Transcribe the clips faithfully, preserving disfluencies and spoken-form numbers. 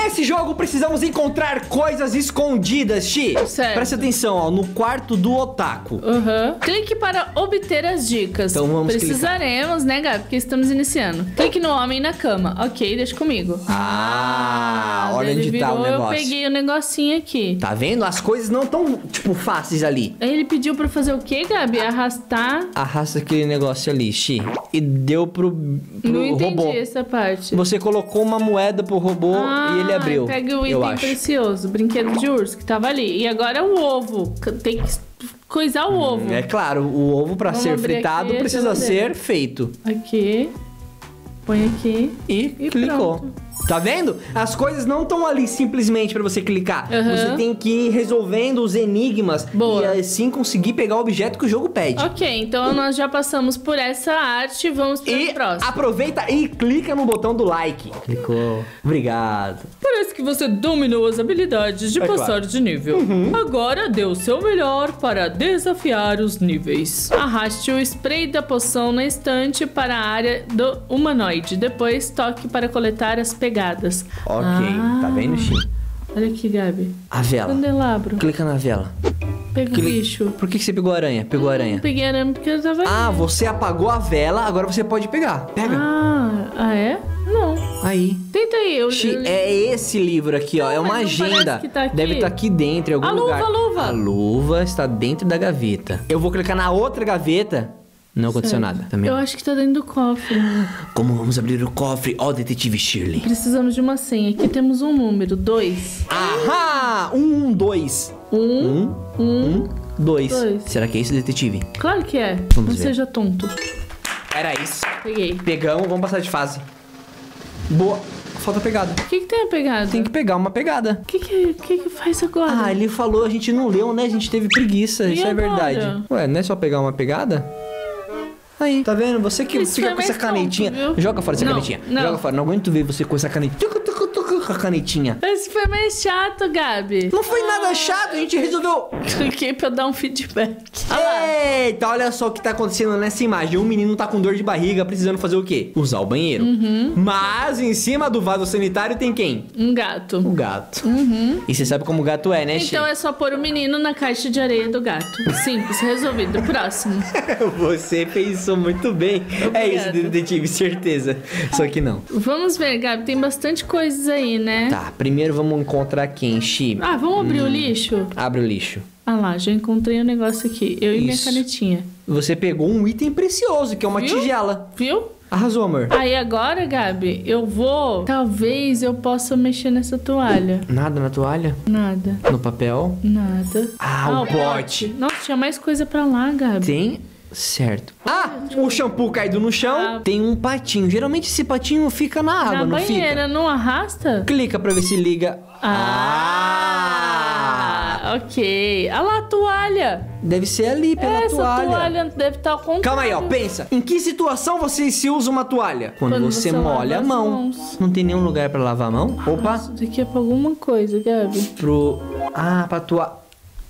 Nesse jogo precisamos encontrar coisas escondidas, Xi. Certo. Presta atenção, ó, no quarto do otaku. Uhum. Clique para obter as dicas. Então vamos Precisaremos, né, Gabi? Porque estamos iniciando. Clique no homem na cama. Ok, deixa comigo. Ah, olha ele onde virou, tá o negócio. Eu peguei o negocinho aqui. Tá vendo? As coisas não tão, tipo, fáceis ali. Aí ele pediu pra fazer o quê, Gabi? Arrastar. Arrasta aquele negócio ali, Xi. E deu pro, pro Não entendi robô. essa parte. Você colocou uma moeda pro robô Ah, e ele abriu. Pega o eu item acho. precioso, brinquedo de urso que tava ali. E agora o ovo. Tem que coisar o ovo. É claro, o ovo pra Vamos ser abrir fritado aqui a precisa geladeira. ser feito. Aqui. Põe aqui. E, E clicou. pronto. Tá vendo? As coisas não estão ali simplesmente pra você clicar. Uhum. Você tem que ir resolvendo os enigmas Boa. e assim conseguir pegar o objeto que o jogo pede. Ok, então nós já passamos por essa arte. Vamos para E o próximo. aproveita e clica no botão do like. Clicou. Obrigado. Parece que você dominou as habilidades de É passar claro. de nível. Agora dê o seu melhor para desafiar os níveis. Arraste o spray da poção na estante para a área do humanoide. Depois toque para coletar as pegadas. Ok, Ah. tá vendo, Xi? Olha aqui, Gabi. A vela. Candelabro. Clica na vela. Pega o Cli- bicho. Por que, que você pegou a aranha? Pegou a aranha. Peguei arame porque eu tava Ah, ali. você apagou a vela, agora você pode pegar. Pega. Ah, ah, é? Não. Aí. Tenta aí. Eu, Xi, eu... é esse livro aqui, ó. Não, É uma mas não agenda. parece que tá aqui. Deve estar aqui dentro, em algum A luva, lugar. a luva. A luva está dentro da gaveta. Eu vou clicar na outra gaveta. Não aconteceu Certo. nada. Também. Eu acho que tá dentro do cofre. Como vamos abrir o cofre? Ó, detetive Shirley. Precisamos de uma senha. Aqui temos um número, dois. Ahá! Um, dois. Um, Um, um. um, dois. Dois. Será que é isso, detetive? Claro que é. Vamos Não ver. seja tonto. Era isso. Peguei. Pegamos, vamos passar de fase. Boa. Falta pegada. O que que tem a pegada? Tem que pegar uma pegada. O que que, que que faz agora? Ah, ele falou, a gente não leu, né? A gente teve preguiça, E isso é agora? verdade. Ué, não é só pegar uma pegada? Aí, tá vendo? Você que Isso fica foi com essa mais tonto, canetinha. viu? Joga fora essa Não, canetinha. não. Joga fora. Não aguento ver você com essa canetinha. Tucu, tucu, tucu, com a canetinha. Esse foi mais chato, Gabi. Não foi nada chato, a gente resolveu. Cliquei pra dar um feedback. Olha lá. Eita, olha só o que tá acontecendo nessa imagem. Um menino tá com dor de barriga, precisando fazer o quê? Usar o banheiro. Uhum. Mas em cima do vaso sanitário tem quem? Um gato. O gato. Uhum. E você sabe como o gato é, né, Chi? Então é só pôr o menino na caixa de areia do gato. Simples, resolvido. Próximo. Você pensou muito bem. É isso, detetive, certeza. Só que não. Vamos ver, Gabi. Tem bastante coisas aí, né? Tá, primeiro vamos encontrar quem, Chi? Ah, vamos abrir o lixo? Abre o lixo. Ah lá, já encontrei um negócio aqui. Eu e minha Isso. canetinha. Você pegou um item precioso, que é uma Viu? tigela. Viu? Arrasou, amor. Aí agora, Gabi, eu vou... Talvez eu possa mexer nessa toalha. Nada na toalha? Nada. No papel? Nada. Ah, o pote. Nossa, tinha mais coisa pra lá, Gabi. Tem... Certo. Ah, o shampoo caído no chão. Ah. Tem um patinho. Geralmente esse patinho fica na água, Na não banheira, não arrasta? fica? Clica pra ver se liga. Ah, ok. Olha lá a toalha. Deve ser ali pela Essa toalha. toalha deve estar ao contrário. Calma aí, ó. Pensa. Em que situação você se usa uma toalha? Quando, Quando você, você molha lava a as mão. mãos. Não tem nenhum lugar pra lavar a mão? Opa. Isso daqui é pra alguma coisa, Gabi. Pro... Ah, pra tua...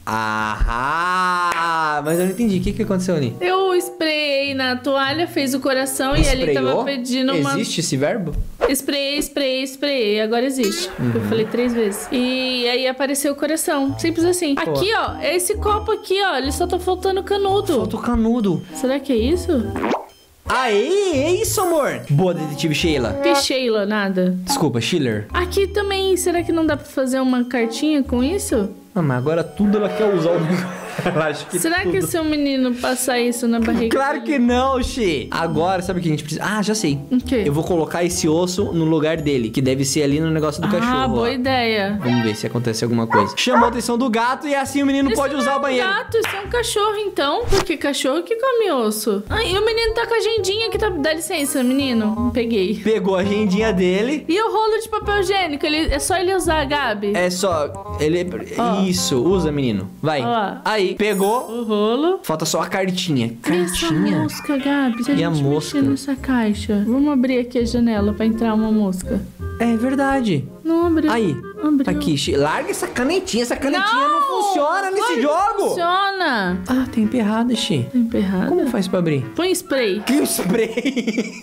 Ah, mas eu não entendi. O que, que aconteceu ali? Eu sprayei na toalha, fez o coração e ali tava Espreou? pedindo uma... Existe esse verbo? Sprayei, sprayei, sprayei. Agora existe. Uhum. Eu falei três vezes. E aí apareceu o coração. Simples assim. Aqui, ó. Esse copo aqui, ó. Ele só tá faltando canudo. Falta o canudo. Será que é isso? Aê, é isso, amor. Boa, detetive Sheila. Que Sheila, nada. Desculpa, Schiller. Aqui também, será que não dá pra fazer uma cartinha com isso? Ah, mas agora tudo ela quer usar o negócio. Ela acha que Será tudo. que se o menino passar isso na barriga? Claro que não, Xi. Agora, sabe o que a gente precisa? Ah, já sei. O quê? Eu vou colocar esse osso no lugar dele, que deve ser ali no negócio do Ah, cachorro. boa ó. ideia. Vamos ver se acontece alguma coisa. Chamou a atenção do gato e assim o menino Isso pode não usar é o banheiro. um gato, isso é um cachorro, então. Porque cachorro que come osso. Ai, e o menino tá com a agendinha que tá... Dá licença, menino. Peguei. Pegou a agendinha dele. E o rolo de papel higiênico? Ele... É só ele usar, Gabi. É só... Ele... Ó. Isso, usa, menino. Vai. Ó lá. Aí, pegou. O rolo. Falta só a cartinha. E essa Cartinha? mosca, Gabi? Se a E a gente mosca? mexer nessa caixa. Vamos abrir aqui a janela pra entrar uma mosca. É verdade. Não abriu. Aí. Abriu. Aqui, Xi. Larga essa canetinha. Essa canetinha não, funciona nesse Claro que jogo. Funciona. Ah, tem emperrado, Xi. Tá emperrado. Como faz pra abrir? Põe spray. Que spray?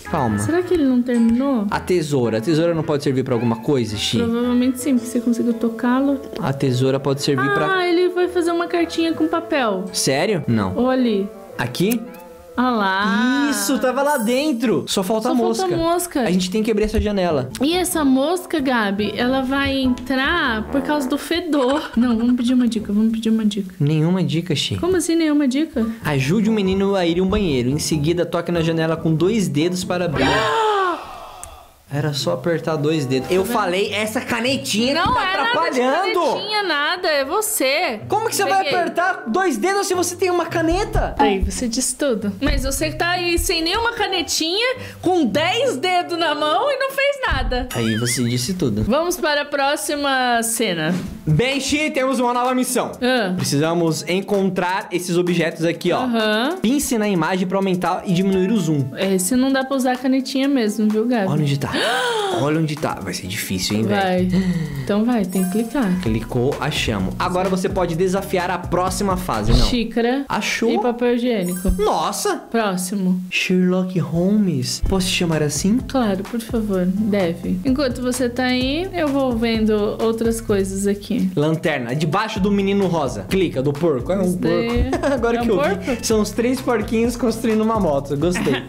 Calma. Será que ele não terminou? A tesoura. A tesoura não pode servir pra alguma coisa, Xi? Provavelmente sim, porque você conseguiu tocá-lo. A tesoura pode servir ah, pra... Ah, ele vai fazer uma cartinha com papel. Sério? Não. Ou ali. Aqui? Ah lá. Isso, tava lá dentro. Só falta Só a mosca. falta a mosca. A gente tem que abrir essa janela. E essa mosca, Gabi, ela vai entrar por causa do fedor. Não, vamos pedir uma dica, vamos pedir uma dica. Nenhuma dica, Xi. Como assim nenhuma dica? Ajude o menino a ir em um banheiro. Em seguida, toque na janela com dois dedos para abrir. Era só apertar dois dedos. Eu falei essa canetinha Não que tá é atrapalhando. Não tinha nada, é você. Como que você Peguei. vai apertar dois dedos se você tem uma caneta? Aí, você disse tudo. Mas você tá aí sem nenhuma canetinha, com dez dedos na mão e não fez nada. Aí você disse tudo. Vamos para a próxima cena. Bem, Xi, temos uma nova missão. Ah. Precisamos encontrar esses objetos aqui, ó. Aham. Pince na imagem pra aumentar e diminuir o zoom. Esse não dá pra usar a canetinha mesmo, viu, Gabi? Olha onde tá. Olha onde tá. Vai ser difícil, hein, velho? Vai. Então vai, tem que clicar. Clicou, achamos. Agora você pode desafiar a próxima fase, não? Xícara Achou? e papel higiênico. Nossa! Próximo. Sherlock Holmes. Posso te chamar assim? Claro, por favor, deve. Enquanto você tá aí, eu vou vendo outras coisas aqui. Lanterna, debaixo do menino rosa. Clica, do porco. É um Isso daí- porco. Agora é um que eu porco? vi, são os três porquinhos construindo uma moto. Gostei.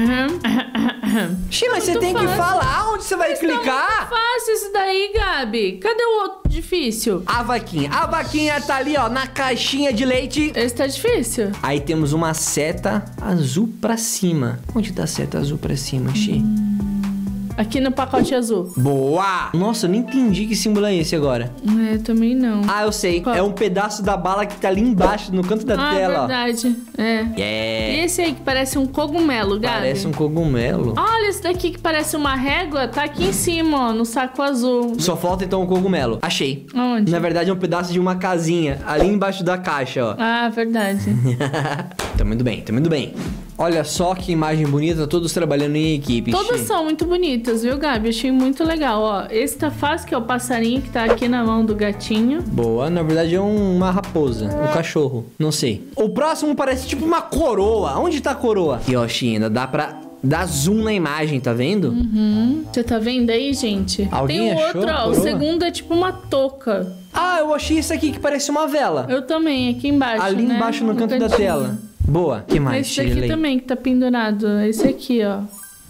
Xi, mas você Muito tem que fácil. falar onde você vai Mas tá muito clicar. fácil isso daí, Gabi. Cadê o outro difícil? A vaquinha. A vaquinha tá ali, ó, na caixinha de leite. Esse tá difícil. Aí temos uma seta azul pra cima. Onde tá a seta azul pra cima, Xi? Aqui no pacote azul. Boa! Nossa, eu nem entendi que símbolo é esse agora. É, também não. Ah, eu sei. Qual? É um pedaço da bala que tá ali embaixo, no canto da Ah, tela, verdade. É. ó. E Yeah. esse aí que parece um cogumelo, Gabi? Parece um cogumelo. Olha esse daqui que parece uma régua, tá aqui em cima, ó, no saco azul. Só falta então um cogumelo. Achei. Onde? Na verdade é um pedaço de uma casinha, ali embaixo da caixa, ó. Ah, verdade. Tá muito bem, tá muito bem. Olha só que imagem bonita, todos trabalhando em equipe. Todas Xi. são muito bonitas, viu, Gabi? Achei muito legal, ó. Esse tá fácil, que é o passarinho que tá aqui na mão do gatinho. Boa, na verdade é um- uma raposa, um cachorro, não sei. O próximo parece tipo uma coroa. Onde tá a coroa? Aqui, ó, Xi, ainda dá pra dar zoom na imagem, tá vendo? Uhum. Você tá vendo aí, gente? Alguém Tem o achou outro, a ó. O coroa? segundo é tipo uma touca. Ah, eu achei isso aqui que parece uma vela. Eu também, aqui embaixo, Ali né? embaixo no canto da cantinho. tela. Boa. Que mais, Esse aqui Shirley? também que tá pendurado. Esse aqui, ó.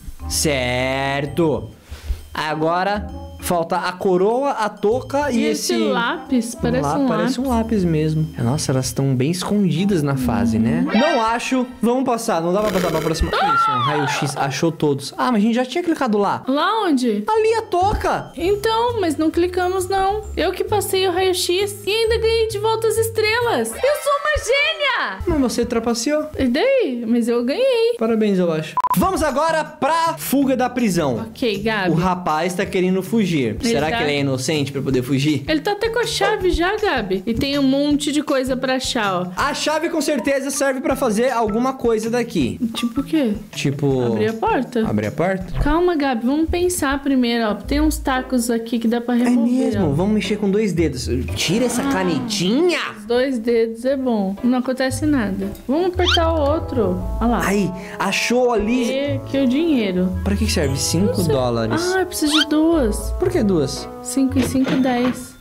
Certo. Agora falta a coroa, a touca e, E esse lápis, parece lá um parece lápis. um lápis mesmo. Nossa, elas estão bem escondidas na fase, né? Não acho. Vamos passar. Não dá pra passar pra próxima. Isso, um raio-x. Achou todos. Ah, mas a gente já tinha clicado lá. Lá onde? Ali a touca. Então, mas não clicamos não. Eu que passei o raio-x e ainda ganhei de volta as estrelas. Eu sou uma gênia! Mas você trapaceou. E daí? Mas eu ganhei. Parabéns, eu acho. Vamos agora pra fuga da prisão. Ok, Gabi. O rapaz tá querendo fugir. Será tá- que ele é inocente pra poder fugir? Ele tá até com a chave já, Gabi. E tem um monte de coisa pra achar, ó. A chave com certeza serve pra fazer alguma coisa daqui. Tipo o quê? Tipo... Abrir a porta? Abrir a porta? Calma, Gabi. Vamos pensar primeiro, ó. Tem uns tacos aqui que dá pra É remover, mesmo, ó. vamos mexer com dois dedos. Tira essa canetinha! Os dois dedos é bom. Não acontece nada. Vamos apertar o outro. Olha lá. Aí, achou ali. E aqui é o dinheiro. Pra que serve? cinco dólares. Ah, eu preciso de duas. Por que duas? cinco e cinco, dez.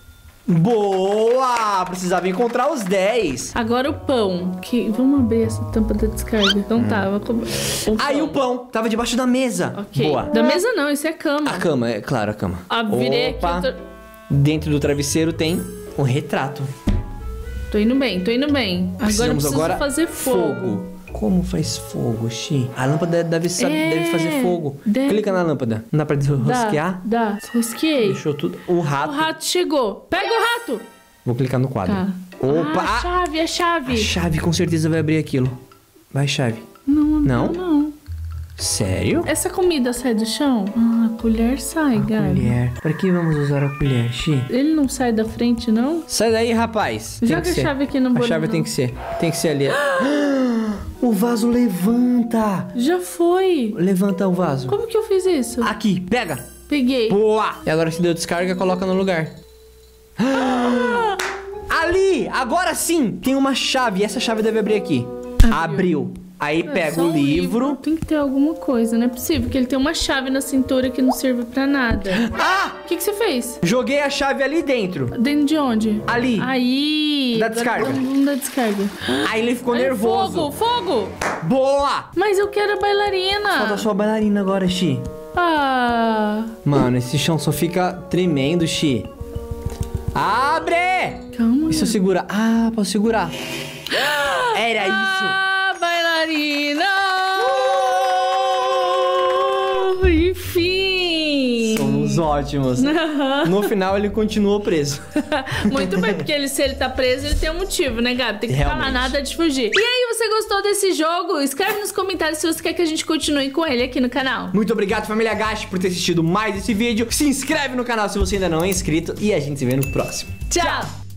Boa! Precisava encontrar os dez. Agora o pão. Que... Vamos abrir essa tampa da descarga. Então tá, vou cobrar. Aí o pão tava debaixo da mesa. Ok. Boa. Da mesa não, isso é cama. A cama, é claro, a cama. Ah, virei aqui. Opa. Eu tô... Dentro do travesseiro tem um retrato. tô indo bem, tô indo bem. Agora eu Precisamos preciso agora fazer fogo. Como faz fogo, Xi? A lâmpada deve, saber, É, deve fazer fogo. deve. Clica na lâmpada. Não dá pra rosquear? Dá, dá. Rosqueei. Deixou tudo. O rato. O rato chegou. Pega o rato. Vou clicar no quadro. Tá. Opa! Ah, a chave, a chave. A chave com certeza vai abrir aquilo. Vai, chave. Não, Não? não, não. Sério? Essa comida sai do chão? Ah, a colher sai, Gabi. Colher. Pra que vamos usar a colher, Xi? Ele não sai da frente, não? Sai daí, rapaz. Tem Joga que a ser. chave aqui no A bolão. chave tem que ser. Tem que ser ali. O vaso levanta. Já foi. Levanta o vaso. Como que eu fiz isso? Aqui, pega. Peguei. Boa. E agora se deu descarga, coloca no lugar. Ali, agora sim, tem uma chave. Essa chave deve abrir aqui. Abriu. Abriu. Aí É pega só o um livro. Tem que ter alguma coisa, não é possível que ele tem uma chave na cintura que não serve pra nada. Ah! O que, que você fez? Joguei a chave ali dentro. Dentro de onde? Ali. Aí. Da agora descarga. Vamos, vamos dar descarga. Aí ele ficou Ai, nervoso. Fogo, fogo! Boa! Mas eu quero a bailarina. Falta só a bailarina agora, Xi. Ah. Mano, esse chão só fica tremendo, Xi. Abre! Calma. Isso segura. Ah, posso segurar. Era isso. Ah, bailarina! Enfim! Somos ótimos. No final ele continuou preso. Muito bem, porque ele, se ele tá preso, ele tem um motivo, né, Gabi? Tem que falar Realmente. nada de fugir. E aí, você gostou desse jogo? Escreve nos comentários se você quer que a gente continue com ele aqui no canal. Muito obrigado, família Gashi, por ter assistido mais esse vídeo. Se inscreve no canal se você ainda não é inscrito. E a gente se vê no próximo. Tchau!